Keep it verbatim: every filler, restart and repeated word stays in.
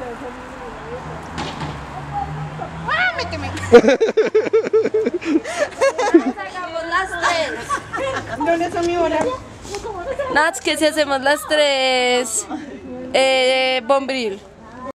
¡Ah, méteme! Hagamos las tres. ¿Dónde está mi hora? Nats, que si hacemos las tres, eh, Bombril.